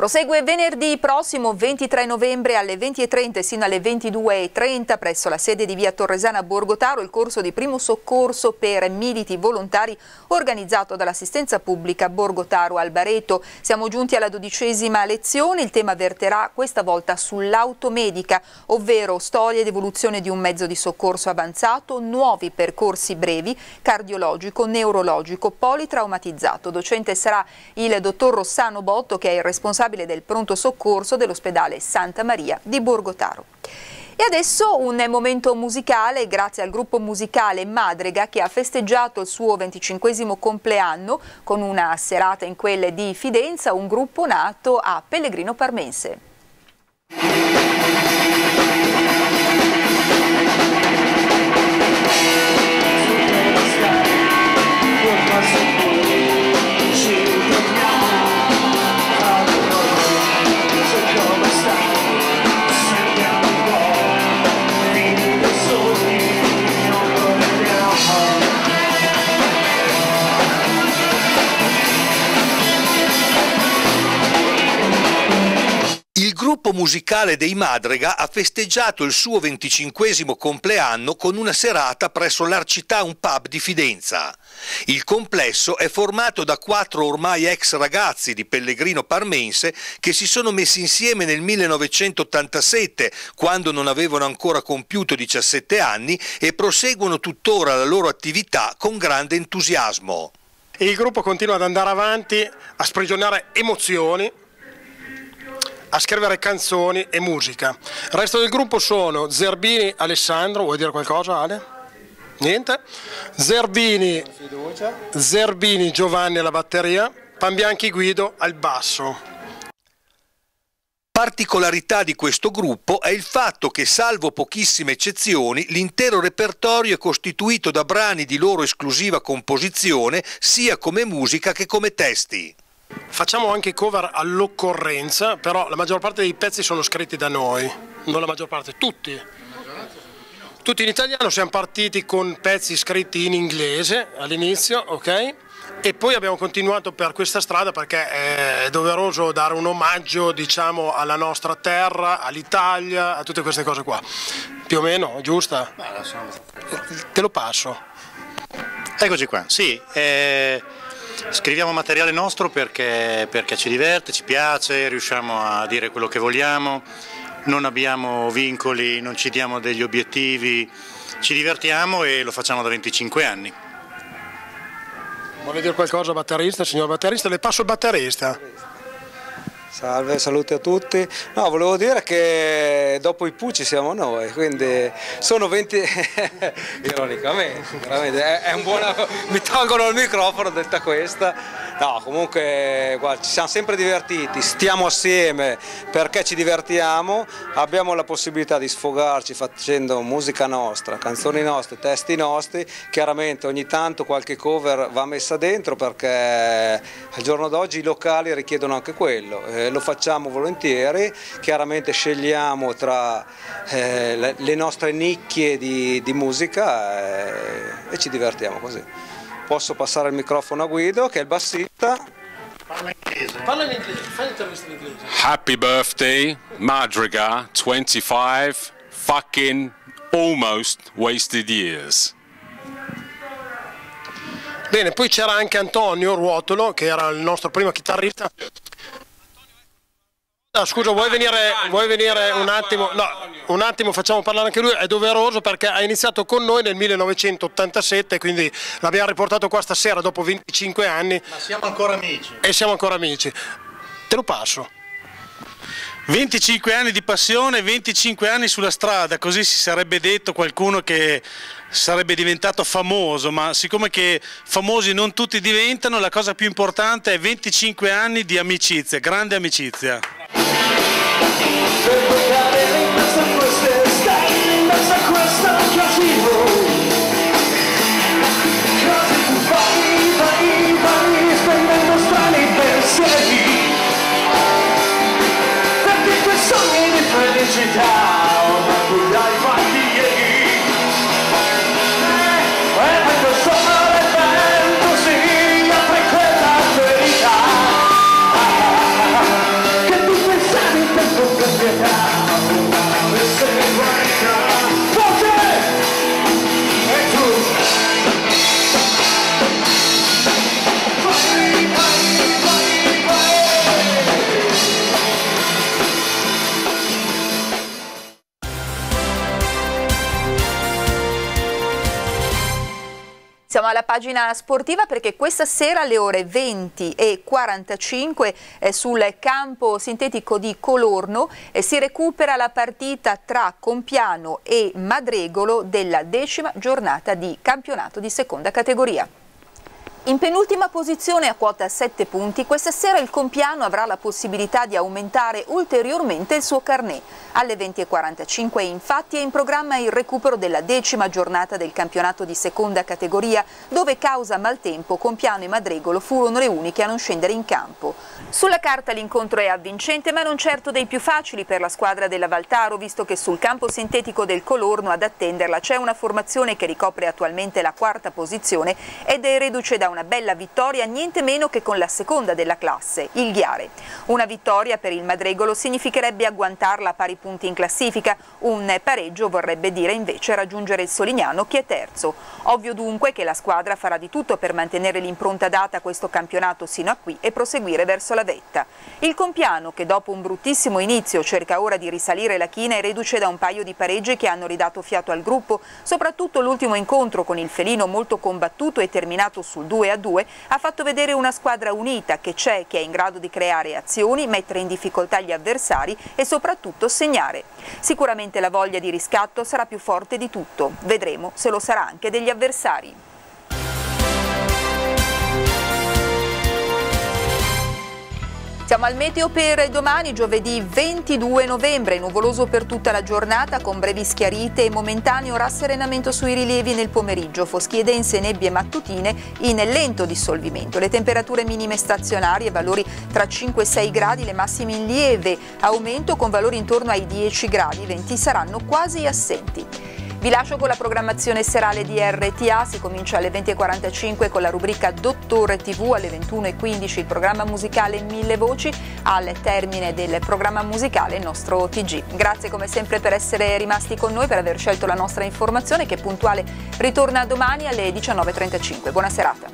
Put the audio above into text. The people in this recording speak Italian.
Prosegue venerdì prossimo 23 novembre alle 20:30 sino alle 22:30 presso la sede di via Torresana a Borgotaro il corso di primo soccorso per militi volontari organizzato dall'assistenza pubblica Borgotaro Albareto. Siamo giunti alla 12ª lezione, il tema verterà questa volta sull'automedica, ovvero storia ed evoluzione di un mezzo di soccorso avanzato, nuovi percorsi brevi, cardiologico, neurologico, politraumatizzato. Docente sarà il dottor Rossano Botto, che è il responsabile del pronto soccorso dell'ospedale Santa Maria di Borgotaro. E adesso un momento musicale grazie al gruppo musicale Madrega, che ha festeggiato il suo 25° compleanno con una serata in quelle di Fidenza, un gruppo nato a Pellegrino Parmense. Il gruppo musicale dei Madrega ha festeggiato il suo 25° compleanno con una serata presso l'Arcitown Pub di Fidenza. Il complesso è formato da 4 ormai ex ragazzi di Pellegrino Parmense che si sono messi insieme nel 1987, quando non avevano ancora compiuto 17 anni, e proseguono tuttora la loro attività con grande entusiasmo. Il gruppo continua ad andare avanti, a sprigionare emozioni, a scrivere canzoni e musica. Il resto del gruppo sono Zerbini Alessandro, vuoi dire qualcosa Ale? Niente? Zerbini Giovanni alla batteria, Pambianchi Guido al basso. Particolarità di questo gruppo è il fatto che, salvo pochissime eccezioni, l'intero repertorio è costituito da brani di loro esclusiva composizione, sia come musica che come testi. Facciamo anche cover all'occorrenza, però la maggior parte dei pezzi sono scritti da noi, non la maggior parte, tutti. Tutti in italiano, siamo partiti con pezzi scritti in inglese all'inizio, ok? E poi abbiamo continuato per questa strada perché è doveroso dare un omaggio, diciamo, alla nostra terra, all'Italia, a tutte queste cose qua. Più o meno, giusta? Te lo passo. Eccoci qua, sì. Scriviamo materiale nostro perché ci diverte, ci piace, riusciamo a dire quello che vogliamo, non abbiamo vincoli, non ci diamo degli obiettivi, ci divertiamo e lo facciamo da 25 anni. Vuole dire qualcosa batterista, signor batterista? Le passo il batterista. Salve, saluti a tutti. No, volevo dire che dopo i Pucci siamo noi, quindi sono 20, ironicamente, veramente, è un buon... mi tolgono il microfono detta questa. No, comunque guarda, ci siamo sempre divertiti, stiamo assieme perché ci divertiamo, abbiamo la possibilità di sfogarci facendo musica nostra, canzoni nostre, testi nostri, chiaramente ogni tanto qualche cover va messa dentro perché al giorno d'oggi i locali richiedono anche quello. Lo facciamo volentieri, chiaramente scegliamo tra le nostre nicchie di musica e ci divertiamo così. Posso passare il microfono a Guido, che è il bassista. Parla in inglese. Parla in inglese, fai l'intervista in inglese. Happy birthday, Madrega, 25 fucking almost wasted years. Bene, poi c'era anche Antonio Ruotolo, che era il nostro primo chitarrista. No, scusa, vuoi venire un attimo? No, un attimo, facciamo parlare anche lui, è doveroso perché ha iniziato con noi nel 1987, quindi l'abbiamo riportato qua stasera dopo 25 anni. Ma siamo ancora amici. E siamo ancora amici. Te lo passo. 25 anni di passione, 25 anni sulla strada, così si sarebbe detto qualcuno che sarebbe diventato famoso, ma siccome che famosi non tutti diventano, la cosa più importante è 25 anni di amicizia, grande amicizia. Che Siamo alla pagina sportiva perché questa sera alle ore 20:45 sul campo sintetico di Colorno si recupera la partita tra Compiano e Madregolo della 10ª giornata di campionato di seconda categoria. In penultima posizione a quota 7 punti, questa sera il Compiano avrà la possibilità di aumentare ulteriormente il suo carnet. Alle 20:45 infatti è in programma il recupero della 10ª giornata del campionato di seconda categoria, dove causa maltempo Compiano e Madregolo furono le uniche a non scendere in campo. Sulla carta l'incontro è avvincente, ma non certo dei più facili per la squadra della Valtaro, visto che sul campo sintetico del Colorno ad attenderla c'è una formazione che ricopre attualmente la 4ª posizione ed è reduce da una bella vittoria niente meno che con la seconda della classe, il Ghiare. Una vittoria per il Madregolo significherebbe agguantarla a pari punti in classifica, un pareggio vorrebbe dire invece raggiungere il Solignano che è terzo. Ovvio dunque che la squadra farà di tutto per mantenere l'impronta data a questo campionato sino a qui e proseguire verso la vetta. Il Compiano, che dopo un bruttissimo inizio cerca ora di risalire la china, è reduce da un paio di pareggi che hanno ridato fiato al gruppo, soprattutto l'ultimo incontro con il felino molto combattuto e terminato sul 2-2 ha fatto vedere una squadra unita che c'è, che è in grado di creare azioni, mettere in difficoltà gli avversari e soprattutto segnare. Sicuramente la voglia di riscatto sarà più forte di tutto, vedremo se lo sarà anche degli avversari. Siamo al meteo per domani, giovedì 22 novembre, nuvoloso per tutta la giornata con brevi schiarite e momentaneo rasserenamento sui rilievi nel pomeriggio, foschie dense, nebbie mattutine in lento dissolvimento. Le temperature minime stazionarie, valori tra 5 e 6 gradi, le massime in lieve aumento con valori intorno ai 10 gradi, i venti saranno quasi assenti. Vi lascio con la programmazione serale di RTA, si comincia alle 20:45 con la rubrica Dottore TV, alle 21:15 il programma musicale 1000 voci, al termine del programma musicale il nostro TG. Grazie come sempre per essere rimasti con noi, per aver scelto la nostra informazione che puntuale ritorna domani alle 19:35. Buona serata.